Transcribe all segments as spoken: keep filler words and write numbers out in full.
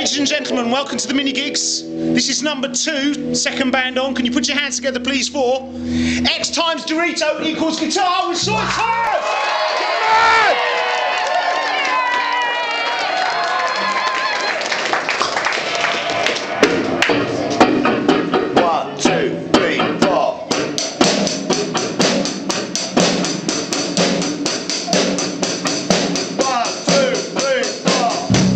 Ladies and gentlemen, welcome to the mini gigs. This is number two, second band on. Can you put your hands together, please, for X times Dorito equals guitar with Sauc. One, two, three, four. One, two, three, four.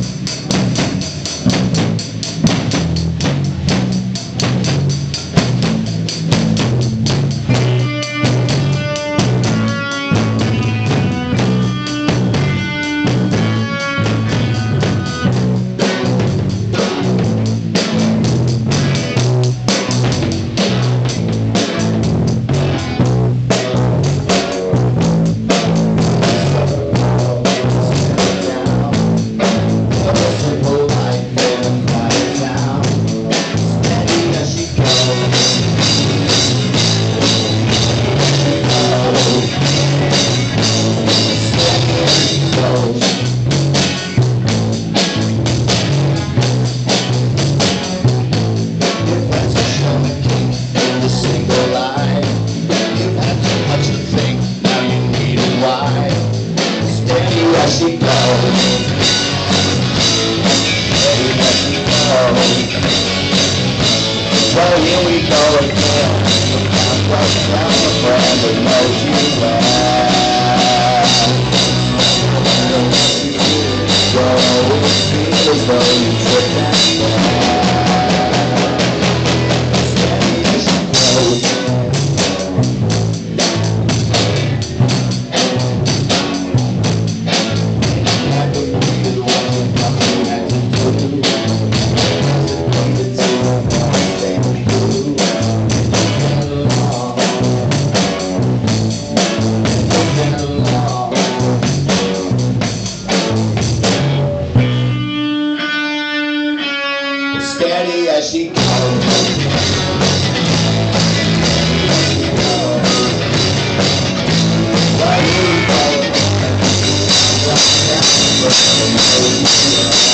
She goes. Well, here we go again. I'm walking down the brand that knows you well. Well, I always feel as though you took that steady as she goes. Steady as she goes. Why you go?